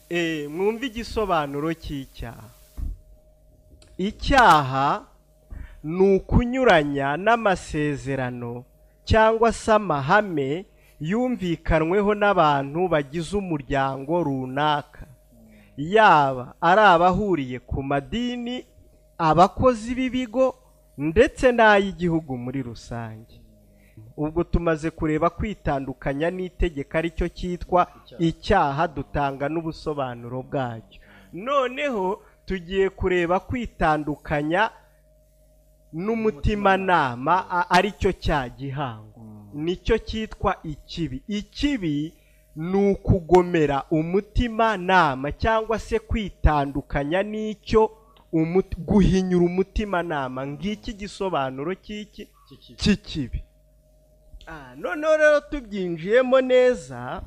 mwumve igisobanuro cy'icyaha. Icyaha ni ukunyuranya n'amasezerano cyangwa se amahame yumvikanweho n'abantu bagize umuryango runaka, yaba ari abahuriye ku madini, abakozi b'ibigo ndetse n'ay'igihugu muri rusange. Ubwo tumaze kureba kwitandukanya n'itegeko ari cyo cyitwa icyaha, dutanga n'ubusobanuro bwacyo. Noneho tugiye kureba kwitandukanya n'umutimanama ari cyo cya gihango, nicyo cyitwa ikibi. Ikibi ni ukugomera umutimanama cyangwa se kwitandukanya n'icyo guhinyura umutimanama. Ngiki gisobanuro cy'ikibi. Noneho rero tubyinjiyemo neza,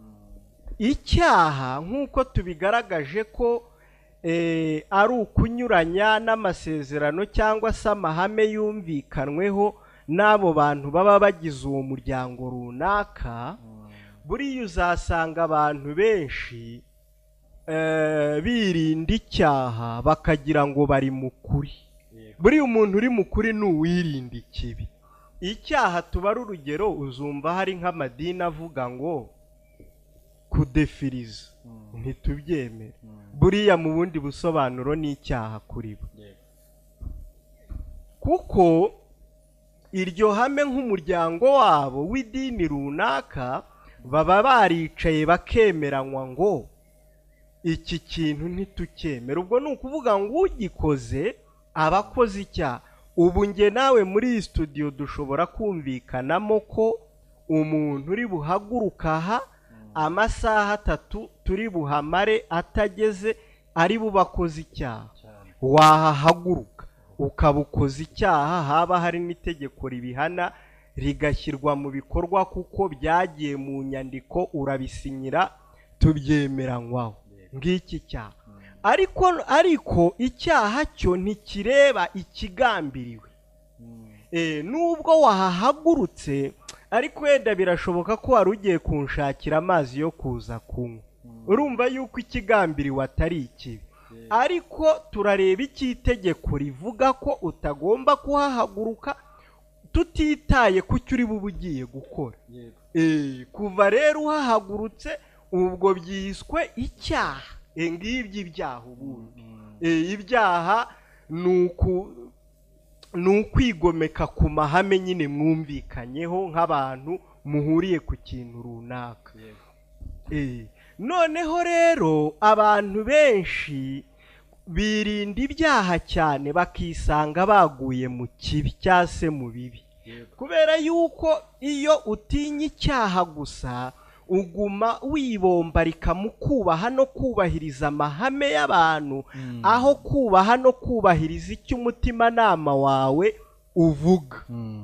icyaha nk'uko tubigaragaje ko ari ukunyuranya n'amasezerano cyangwa se amahame yumvikanweho n'abo bantu baba bagize uwo muryango runaka. Buriya uzasanga abantu benshi birinda icyaha bakagira ngo bari mu kuri. Buriya umuntu uri mu kuri ni uwirinda ikibi. Icyaha tubara urugero, uzumva hari nk'amadini avuga ngo kudefiriza ntitubyemere. Buriya mu bundi busobanuro ni icyaha kuri bo, kuko iryo hame nk'umuryango wabo w'idini runaka baba baricaye bakemeranywa ngo iki kintu ntitucyemere. Ubwo ni ukuvuga ngo ugikoze aba akoze icyaha. Ubu nge nawe muri iyi studio dushobora kumvikanamo ko umuntu uri buhaguruka aha amasaha 3 turi buhamare atageze ari bubakoze icyaha. Wahahaguruka ukabukoza icyaha, haba hari n'itegeko ribihana rigashyirwa mu bikorwa kuko byagiye mu nyandiko, urabisinyira, tubyemeranywaho. Ngiki cyaha. Ariko icyaha cyo ntikireba ikigambiriwe. Nubwo wahahagurutse, ariko wenda birashoboka ko wari ugiye kunshakira amazi yo kuza kunywa, urumva yuko ikigambiriwe atari ikibi. Ariko turareba icy'itegeko rivuga ko utagomba kuhahaguruka tutitaye ku cyo uri bube ugiye gukora. Kuva rero uhahagurutse ubwo byiswe icyaha. Ngibyo ibyaha ubundi. Ibyaha ni ukwigomeka ku mahame nyine mwumvikanyeho nk'abantu muhuriye ku kintu runaka. Noneho rero abantu benshi birinda ibyaha cyane bakisanga baguye mu kibi cyangwa se mu bibi, kubera yuko iyo utinya icyaha gusa uguma wibombarika mu kubaha no kubahiriza amahame y'abantu, aho kubaha no kubahiriza icyo umutimanama wawe uvuga.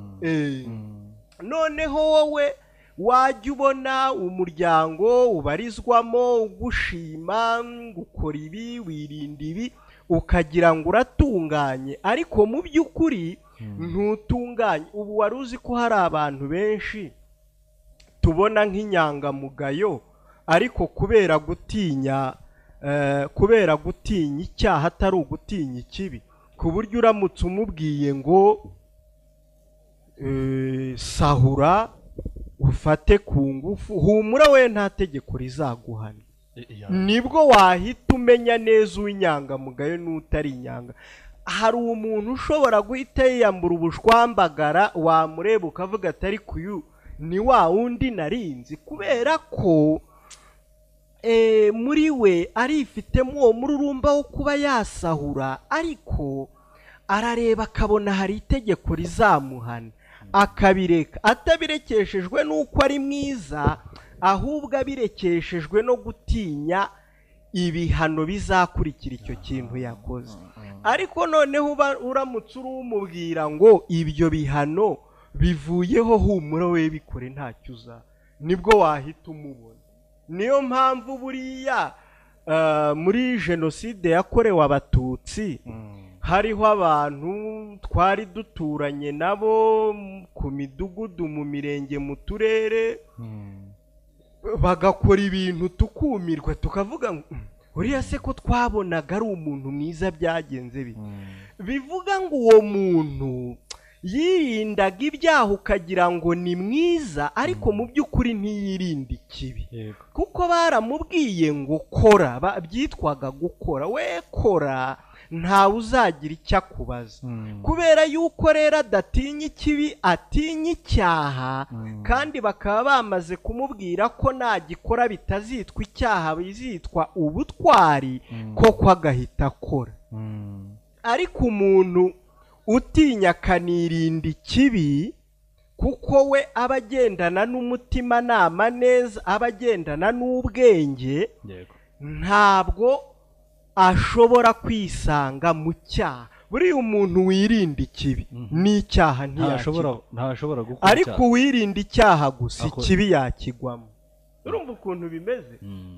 Noneho wowe wajya ubona umuryango ubarizwamo ugushima, gukora ibi, wirinda ibi, ukagira ngo uratunganye, ariko mu by'ukuri ntutunganye. Ubu wari uzi ko hari abantu benshi tubona nk'inyangamugayo, ariko kubera gutinya icyaha atari ugutinya ikibi, ku buryo uramutse umubwiye ngo sahura ufate ku ngufu, humura we nta tegeko rizaguhana. Nibwo wahita umenya neza uw'inyangamugayo n'utari inyanga. Hari umuntu ushobora guhita yiyambura ubushwambagara, wamureba ukavuga atari kuyu ni wa wundi narinzi, kubera ko muri we arifitemo uwo mururumba wo kuba yasahura, ariko arareba akabona hari itegeko rizamuhana, akabireka. Atabirekeshejwe n'uko ari mwiza, ahubwo abirekeshejwe no gutinya ibihano bizakurikira icyo kintu yakoze. Ariko noneho uramutse urumubwira ngo ibyo bihano bivuyeho, humura we bikore ntacyo uza, nibwo wahita umubona. Niyo mpamvu buriya muri jenoside yakorewe abatutsi hariho abantu twari duturanye nabo ku midugudu, mu mirenge, mu turere, bagakora ibintu tukumirwa tukavuga ngo uriya se ko twabonaga ari umuntu mwiza byagenze bite bivuga ngo uwo muntu yirindaga ibyaha ukagira ngo ni mwiza ariko mu by'ukuri ntiyirinde ikibi kuko baramubwiye ngo kora byitwaga gukora we kora ntawe uzagira icyo akubaza kubera yuko rero adatinya ikibi atinya icyaha kandi bakaba bamaze kumubwira ko nagikora bitazitwa icyaha bizitwa ubutwari koko agahita akora ariko umuntu utinya akanirinda ikibi kuko we aba agendana n'umutimanama neza aba agendana n'ubwenge ntabwo ashobora kwisanga mu cyaha buriya umuntu wirinda ikibi n'icyaha ntashobora gukora ariko uwirinda icyaha gusa ikibi yakigwamo urumva ukuntu bimeze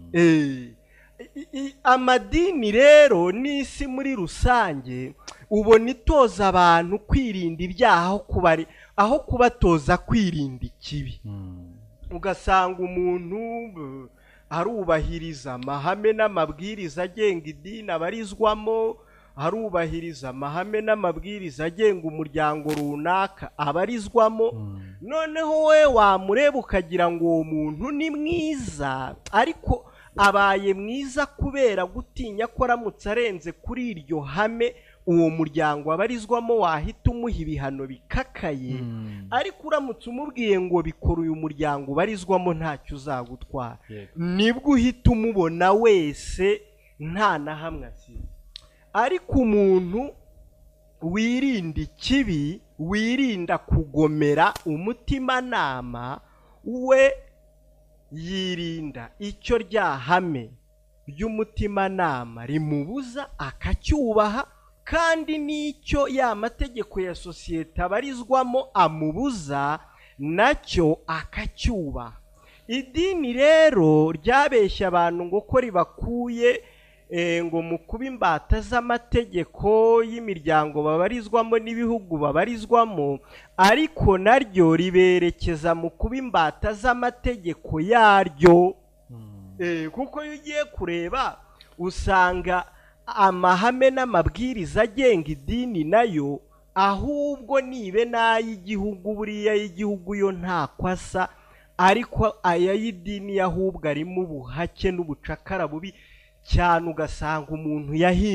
amadini rero n'isi muri rusange ubona itoza abantu kwirinda ibyaha aho kubatoza kwirinda ikibi ugasanga umuntu arubahiriza amahame n'amabwiriza agenga idini abarizwamo arubahiriza amahame n'amabwiriza agenga umuryango runaka abarizwamo noneho we wamureba ukagira ngo uwo muntu ni mwiza ariko abaye mwiza kubera gutinya ko aramutse arenze kuri iryo hame uwo muryango abarizwamo wahita umuha ibihano bikakaye ariko uramutse umubwiye ngo bikora uyu muryango ubarizwamo ntacyo uzagutwara nibwo uhita umubona wese nta na hamwe asize ariko umuntu wirinda ikibi wirinda kugomera umutimanama we yirinda icyo ryahame ry'umutimanama rimubuza akacyubaha kandi n'icyo ya mategeko ya sosiyete abarizwamo amubuza nacyo akacyubaha idini rero ryabeshya abantu ngo ko ribakuye ngo mu kuba imbata z'amategeko y'imiryango babarizwamo n'ibihugu babarizwamo ariko naryo riberekeza mu kuba imbata z'amategeko yaryo kuko iyo ugiye kureba usanga amahame n'amabwiriza agenga idini nayo ahubwo nibe n'ay'igihugu buriya y'igihugu yo ntako asa ariko aya y'idini ahubwo arimo ubuhake n'ubucakara bubi cyane ugasanga umuntu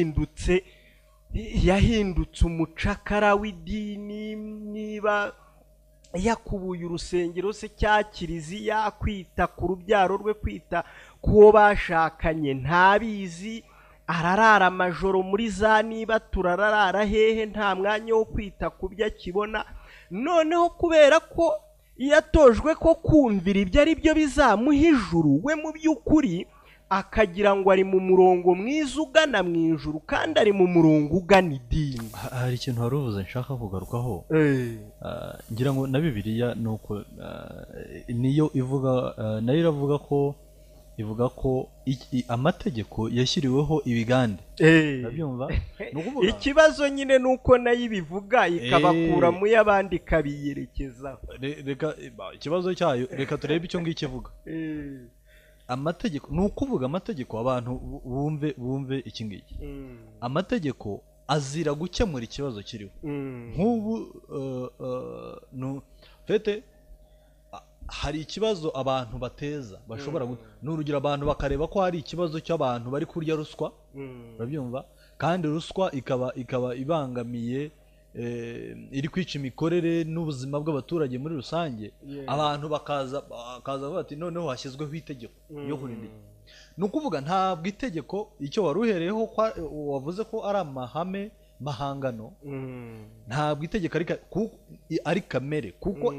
yahindutse umucakara w'idini niba yakubuye urusengero se cya kiliziya kwita ku rubyaro rwe kwita kuwo bashakanye ntabizi ararara amajoro muri za niba turarara hehe nta mwanya wo kwita ku byo akibona noneho kubera ko iyo atojwe ko kumvira ibyo ari byo bizamuha ijuru we mu by'ukuri akagira ngo ari mu murongo mwiza ugana mu ijuru kandi ari mu murongo ugana idini. Hari ikintu wari uvuze nshaka kugarukaho ngira ngo na Bibiliya nuko niyo ivuga nayo iravuga ko ivuga ko amategeko yashyiriweho ibigande. Nabyumva ikibazo nyine nuko nayo ibivuga ikabakura mu yabandi kabiyerekezaho. Reka ikibazo cyayo reka turebe icyo ngicyo ivuga. Amategeko nukuvuga amategeko abantu bumve iki ngiki. Amategeko azira gukemura ikibazo kiriho. Nk'ubu no fete hari ikibazo abantu bateza bashobora n'urugero abantu bakareba ko hari ikibazo cy'abantu bari kurya ruswa. Urabyumva kandi ruswa ikaba ibangamiye iri kwica imikorere n'ubuzima bw'abaturage muri rusange. Abantu bakaza bati noneho hashyizweho itegeko yo kurinda. Nukuvuga ntabwo itegeko icyo waruhereyeho wavuze ko ari amahame mahangano ntabwo itegeko ari kamere kuko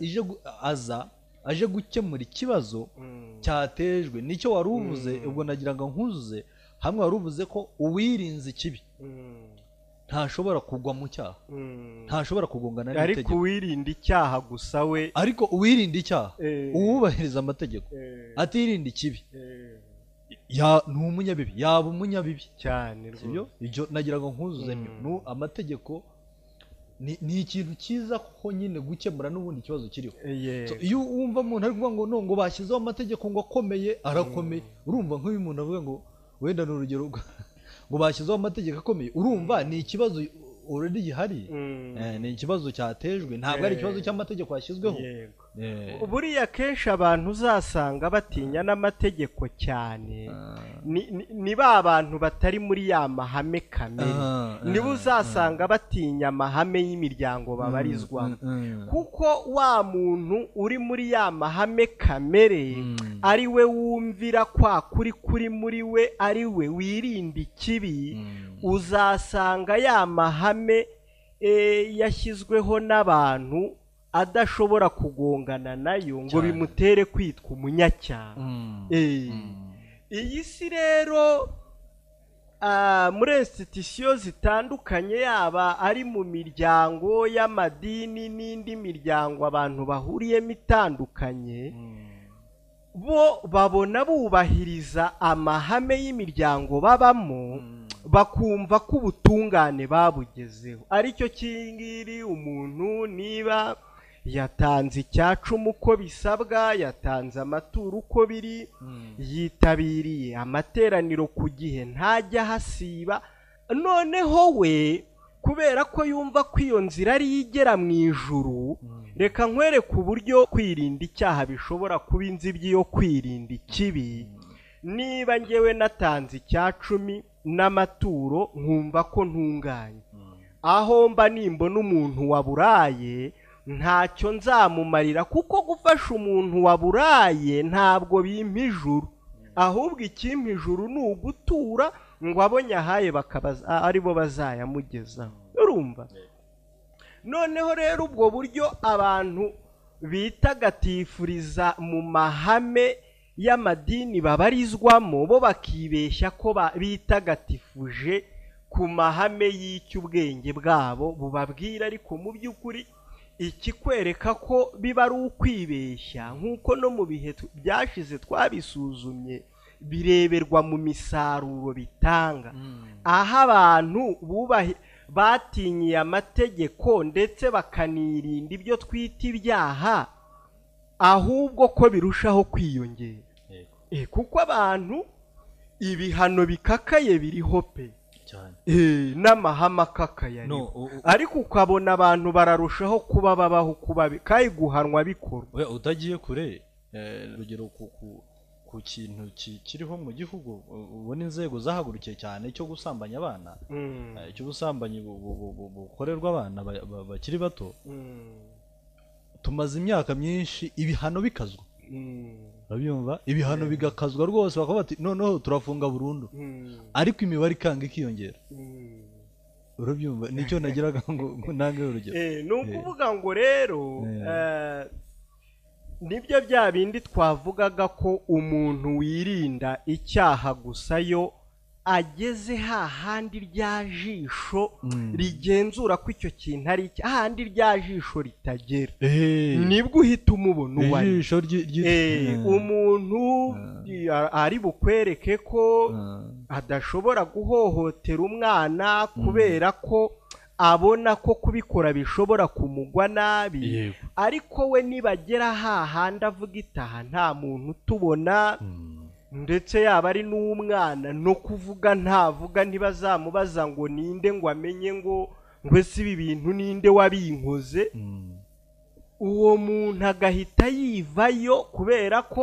aje gukemura ikibazo cyatejwe nicyo waruvuze. Ubwo nagira ngo nkuzuze hamwe waruvuze ko uwirinze ikibi ntashobora kugwa mu cyaha, ntashobora kugongana n'itegeko. Ariko uwirinda icyaha gusa we, ariko uwirinda icyaha uwubahiriza amategeko atirinda ikibi ni umunyabibi, yaba umunyabibi cyane rwose. Ibyo nagira ngo nkuzuze amategeko ni ikintu cyiza ko nyine gukemura n'ubundi kibazo kiriho. Yego. iyo wumva umuntu ari kuvuga ngo bashyizeho amategeko ngo akomeye arakomeye, urumva nk'uyu muntu avuga ngo wenda ni urugero ngo bashyizeho amategeko akomeye, urumva ni ikibazo already gihari, ni ikibazo cyatejwe, ntabwo ari ikibazo cy'amategeko yashyizweho. buriya kenshi abantu uzasanga batinya n'amategeko cyane ni ba bantu batari muri ya mahame kamere, nibo uzasanga batinya amahame y'imiryango babarizwamo, kuko wa muntu uri muri ya mahame kamere ari we wumvira kwa kuri muri we, ari we wirinda ikibi, uzasanga ya mahame yashyizweho n'abantu adashobora kugongana nayo ngo bimutere kwitwa umunyacyaha. iyi si rero muri institution zitandukanye, yaba ari mu miryango y'amadini n'indi miryango abantu bahuriyemo itandukanye, bo babona bubahiriza amahame y'imiryango babamo, bakumva ko ubutungane babugezeho. aricyo kingiri umuntu niba yatanze icyacumu uko bisabwa, yatanze amaturo uko biri, yitabiriye amateraniro ku gihe, ntajya hasiba, noneho we kubera ko yumva ko iyo nzira ari igera mu ijuru, reka nkwereke uburyo kwirinda icyaha bishobora kuba inzibyi yo kwirinda ikibi. niba njyewe natanze icyacumi n'amaturo nkumva ko ntunganye, aho mba nimbona umuntu waburaye ntacyo nzamumarira, kuko gufasha umuntu waburaye ntabwo bimpa ijuru, ahubwo ikimpa ijuru ni ugutura ngo abonye ahaye bakaba aribo bazayamugezaho. urumva? noneho rero ubwo buryo abantu bitagatifuriza mu mahame y'amadini babarizwamo, bo bakibeshya ko bitagatifuje ku mahame y'icy'ubwenge bwabo bubabwira, ariko mu by'ukuri ikikwereka ko biba ari ukwibeshya, nk'uko no mu bihe byashize twabisuzumye, bireberwa mu misaruro bitanga. aho abantu batinyiye amategeko ndetse bakanirinda ibyo twita ibyaha, ahubwo ko birushaho kwiyongera. kuko abantu ibihano bikakaye biriho pe, n'amahame akakaye, ariko ukabona abantu bararushaho kuba babaho kuba kandi guhanwa bikorwa. utagiye kure, urugero ku kintu kiriho mu gihugu, ubona inzego zahagurukiye cyane cyo gusambanya abana, cy'ubusambanyi bukorerwa abana bakiri bato. tumaze imyaka myinshi ibihano bikazwa, urabyumva, ibihano bigakazwa rwose, bakavuga bati noneho turafunga burundu, ariko imibare ikanga ikiyongera. urabyumva? nicyo nagiraga ngo nange urugero. ni ukuvuga ngo rero nibyo bya bindi twavugaga ko umuntu wirinda icyaha gusa yo ageze hahandi rya jisho rigenzura ko icyo kintu ari icyaha, hahandi rya jisho ritagera, nibwo uhita umubona uwo ari. umuntu ari bukwereke ko adashobora guhohotera umwana kubera ko abona ko kubikora bishobora kumugwa nabi, ariko we nibagera hahandi avuga itaha nta muntu utubona, ndetse yaba ari n'umwana no kuvuga ntavuga, ntibazamubaza ngo ninde ngo amenye ngo ese ibi bintu ninde wabinkoze, uwo muntu agahita yivayo, kubera ko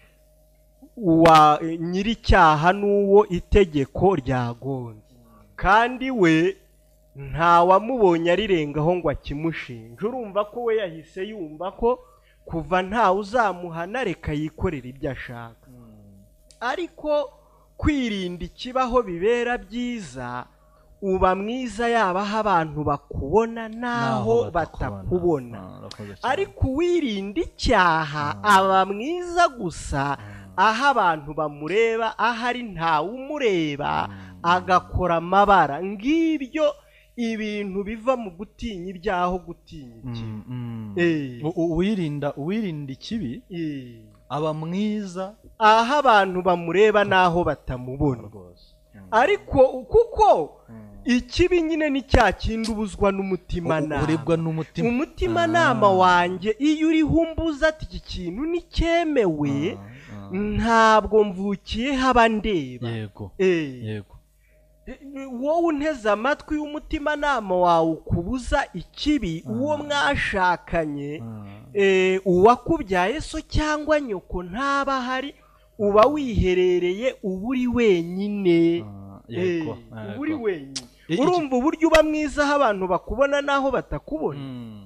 uwa nyir'icyaha n'uwo itegeko ryagonze, kandi we nta wamubonye arirengaho ngo akimushinje. urumva ko we yahise yumva ko kuva ntawe uzamuhana, reka yikorera ibyo ashaka. ariko kwirinda ikibaho bibera byiza, uba mwiza yaba aho abantu bakubona n'aho batakubona, ariko uwirinda icyaha aba mwiza gusa aho abantu bamureba, ahari ntawe umureba, agakora amabara. ngibyo ibintu biva mu gutinya ibyaho gutinya ikibi. uwirinda ikibi aba mwiza aho abantu bamureba n'aho batamubona, ariko kuko ikibi nyine ni cya kindi ubuzwa n'umutimanama, uribwa n'umutima, umutimanama wanjye iyo uriho umbuza ati iki kintu nicyemewe, ntabwo mvukiye haba ndeba. yego yego, wowe unteze amatwi y'umutimanama wawe ukubuza ikibi, uwo mwashakanye, uwakubyaye so cyangwa nyoko ntaba ahari, uba wiherereye, uba uri wenyine, uba uri wenyine. urumva uburyo uba mwiza aho abantu bakubona n'aho batakubona.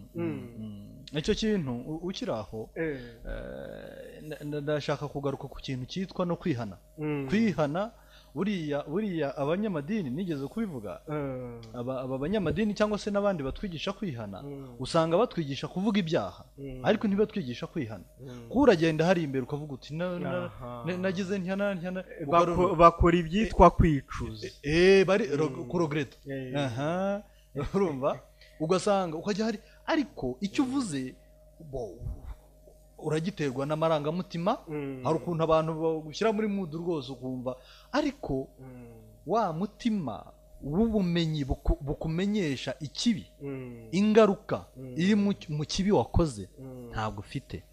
icyo kintu ukiri aho, ndashaka kugaruka ku kintu cyitwa no kwihana. kwihana buriya abanyamadini nigeze kubivuga, aba banyamadini cyangwa se n'abandi batwigisha kwihana, usanga batwigisha kuvuga ibyaha ariko ntibatwigisha kwihana. kuko uragenda hari imbere ukavuga uti nagize ntihana, bakora ibyitwa kwicuza, bari kurogreta, urumva, ugasanga ukajya hari, ariko icyo uvuze uragiterwa n'amarangamutima. hari ukuntu abantu bagushyira muri mudu rwose ukumva, ariko wa mutima w'ubumenyi bukumenyesha ikibi, ingaruka iri mu kibi wakoze, ntabwo ufite.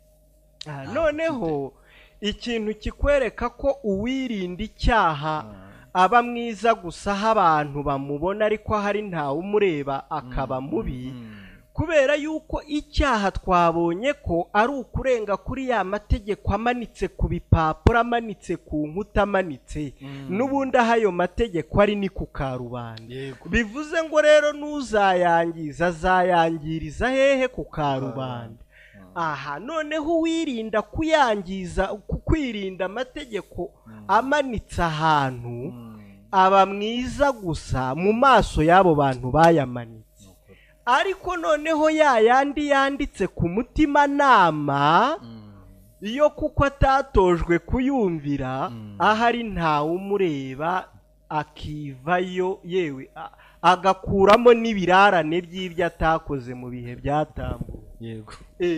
noneho ikintu kikwereka ko uwirinda icyaha aba mwiza gusa aho abantu bamubona, ariko hari ntawe umureba akaba mubi, kubera yuko icyaha twabonye ko ari ukurenga kuri ya mategeko amanitse ku bipapuro, amanitse ku nkuta, amanitse n'ubundi aho ayo mategeko ari ni ku karubanda. bivuze ngo rero n'uzayangiza azayangiriza hehe? Ku karubanda. aha noneho wirinda kuyangiza, kwirinda amategeko amanitse ahantu, aba mwiza gusa mu maso y'abo bantu bayamanitse. ariko noneho yandi yanditse ku mutimanama, iyo kuko atatojwe kuyumvira, ahari ntawe umureba, akivayo, yewe agakuramo n'ibirarane by'ibyo atakoze mu bihe byatambuye. yego.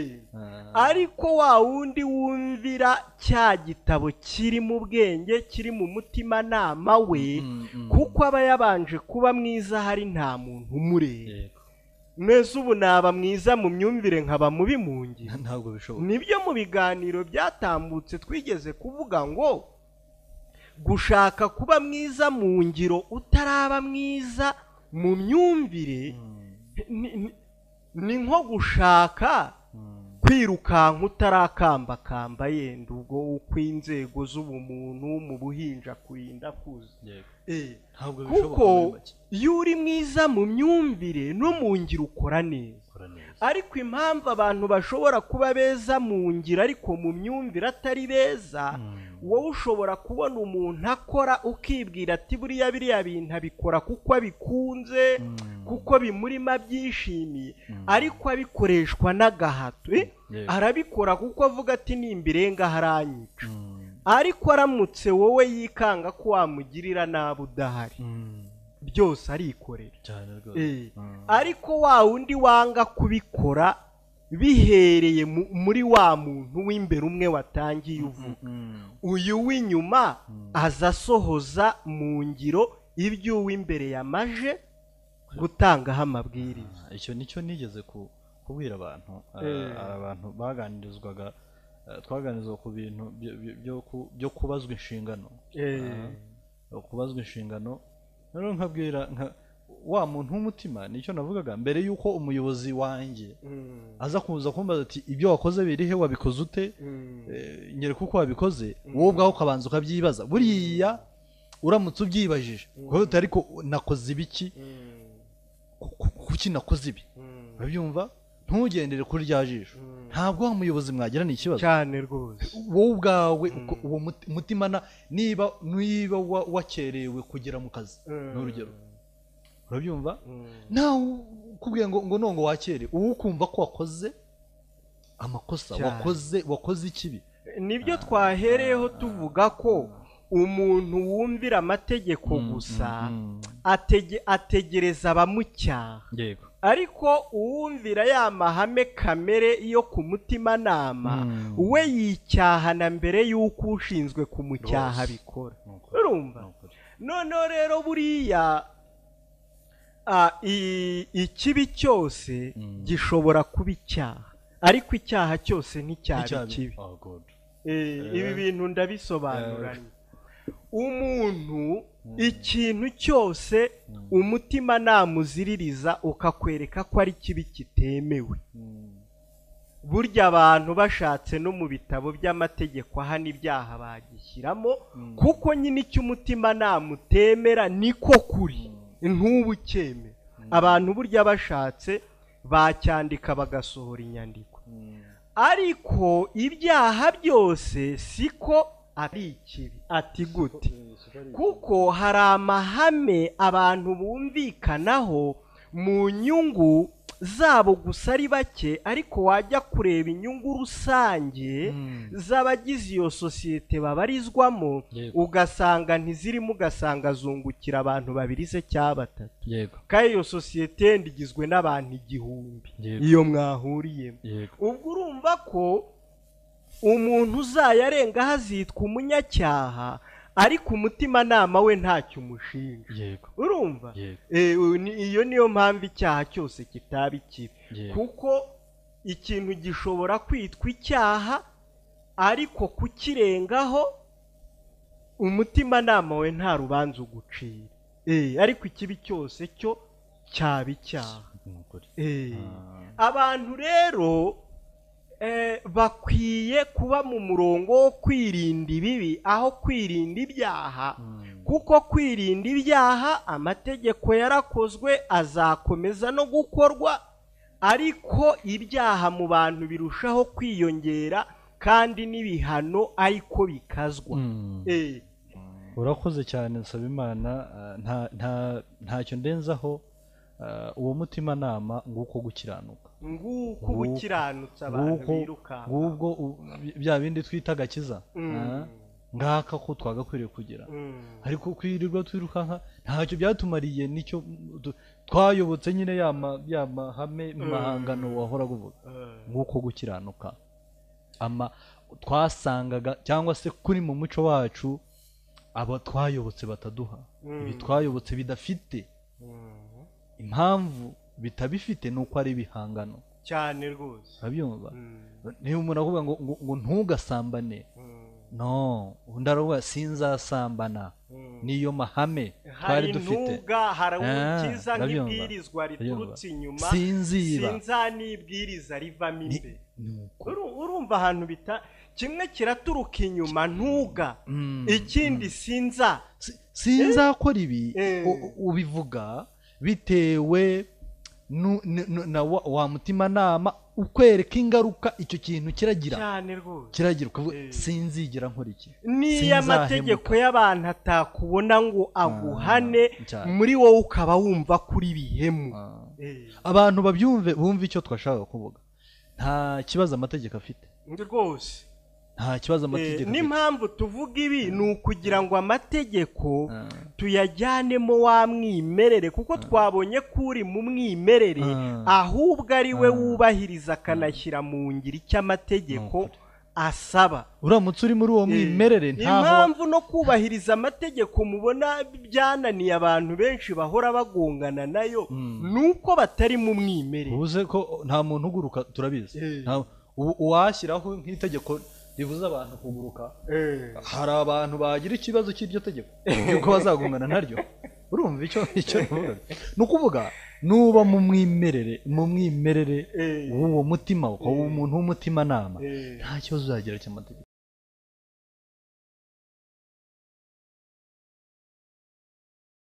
ariko wa wundi wumvira cya gitabo kiri mu bwenge, kiri mu mutimanama we, kuko aba yabanje kuba mwiza, hari nta muntu umureba. mwese ubu naba mwiza mu myumvire nkaba mubi mu ngiro? ntabwo bishoboka. nibyo mu biganiro byatambutse twigeze kuvuga ngo gushaka kuba mwiza mu ngiro utaraba mwiza mu myumvire ni nko gushaka kwirukanka utarakambakamba, yenda ubwo uko inzego z'ubumuntu mu buhinja kurinda kuza. kuko iyo uri mwiza mu myumvire no mu ngiro ukora neza. ariko impamvu abantu bashobora kuba beza mu ngiro ariko mu myumvire atari beza, wowe ushobora kubona umuntu akora ukibwira ati biriya bintu abikora kuko abikunze, kuko bimurimo abyishimiye, ariko abikoreshwa n'agahato. arabikora kuko avuga ati nimbirenga haranyica. ariko aramutse wowe yikanga ko wamugirira nabi udahari, byose arikorera. ariko wa wundi wanga kubikora bihereye muri wa muntu w'imbere umwe watangiye uvuga, uyu w'inyuma aza asohoza mu ngiro ibyo uw'imbere yamaje gutangaho amabwiriza. icyo nicyo nigeze kubwira abantu. abantu baganirizwaga, twaganirizwa ku bintu byo kubazwa inshingano. kubazwa inshingano, rero nkabwira wa muntu w'umutima, nicyo navugaga mbere yuko umuyobozi wanjye aza kuza kumbaza ati ibyo wakoze birihe, wabikoze ute, nyereka uko wabikoze, wowe ubwaho ukabanza ukabyibaza. buriya uramutse ubyibajije kuko ariko nakoze ibiki, kuki nakoze ibi, urabyumva, ntugendere kuri rya jisho. ntabwo wa muyobozi mwagirana ikibazo cyane rwose. wowe ubwawe uwo mutima, niba wakerewe kugera mu kazi n'urugero, urabyumva, nawe ukubwiye ngo nongo wakere, uwo ukumva ko wakoze amakosa, wakoze ikibi. nibyo twahereyeho tuvuga ko umuntu wumvira amategeko gusa ategereza abamucyaha. ariko uwumvira ya mahame kamere yo ku mutimanama, we yicyahana mbere y'uko ushinzwe kumucyaha bikora. urumva? noneho rero buriya ikibi cyose gishobora kuba icyaha, ariko icyaha cyose nticyaba kibi. Ibi bintu ndabisobanuranye. Umuntu ikintu cyose umutima namuziririza ukakwereka ko ari kibi kitemewe, burya abantu bashatse no mu bitabo by'amategeko ahana ibyaha bagishyiramo, kuko nyine icyo umutima namutemera niko kuri, ntubucyemera. Abantu burya bashatse bacyandika bagasohora inyandiko, ariko ibyaha byose siko ari ikibi. Ati gute? Kuko hari amahame abantu bumvikanaho mu nyungu zabo gusa ari bake, ariko wajya kureba inyungu rusange z'abagize iyo sosiyete babarizwamo ugasanga ntizirimo, ugasanga zungukira abantu babiri se cyangwa batatu, kandi iyo sosiyete igizwe n'abantu 1000 iyo mwahuriyemo. Ubwo urumva ko umuntu uzayarenga hazitwa umunyacyaha, ariko umutimanama we ntacyo umushinja. Urumva? Iyo niyo mpamvu icyaha cyose kitaba ikibi, kuko ikintu gishobora kwitwa icyaha ariko kukirengaho umutimanama we nta rubanza ugucira, ariko ikibi cyose cyo cyaba icyaha. Abantu rero bakwiye kuba mu murongo wo kwirinda ibibi aho kwirinda ibyaha, kuko kwirinda ibyaha amategeko yarakozwe azakomeza no gukorwa, ariko ibyaha mu bantu birushaho kwiyongera kandi n'ibihano ariko bikazwa. Urakoze cyane Nsabimana, ntacyo ndenzaho. Uwo mutimanama nguko gukiranuka, nguko ubukiranutse abantu biruka, ngubwo bya bindi twita agakiza, ngaka ko twagakwiriye kugira. Ariko kwirirwa twirukanka ntacyo byatumariye, nicyo twayobotse nyine ya mahame mahangano wahora kuvuga. Nguko gukiranuka twasangaga cyangwa se kuri mu muco wacu abo twayobotse bataduha, ibi twayobotse bidafite impamvu, bitabifite nuko ari ibihangano cyane rwose. Urabyumva? Niba umuntu avuga ngo ntugasambane, no, undi aravuga sinzasambana, niyo mahame twari dufite. Hari ukiza nk'ibwirizwa riturutse inyuma, sinzanibwiriza rivamo imbere. Urumva ahantu bita kimwe kiraturuka inyuma ntuga, ikindi sinzakora ibi. Ubivuga bitewe na wa mutimanama ukwereka ingaruka icyo kintu kiragira cyane rwose, kiragira ukavuga sinzigera nkora iki. Niyo amategeko y'abantu atakubona ngo aguhane, muri wowe ukaba wumva kuri bihemu. Abantu babyumve, bumve icyo twashaka kuvuga. Nta kibazo amategeko afite rwose, nta kibazo amategeko. N'impamvu tuvuga ibi ni ukugira ngo amategeko tuyajyanemo wa mwimerere, kuko twabonye ko uri mu mwimerere ahubwo ari we wubahiriza akanashyira mu ngiro icyo amategeko asaba. Uramutse uri muri uwo mwimerere impamvu no kubahiriza amategeko mubona byananiye abantu benshi bahora bagongana nayo, nuko batari mu mwimerere. Ubuze ko nta muntu uguruka, turabizi. Uwashyiraho nk'itegeko ribuza abantu kuguruka, hari abantu bagira ikibazo cy'iryo tegeko yuko bazagongana naryo. Urumva icyo bivuga? Ni ukuvuga nuba mu mwimerere w'uwo mutima, ukaba umuntu w'umutimanama, nta kibazo uzagira cy'amategeko.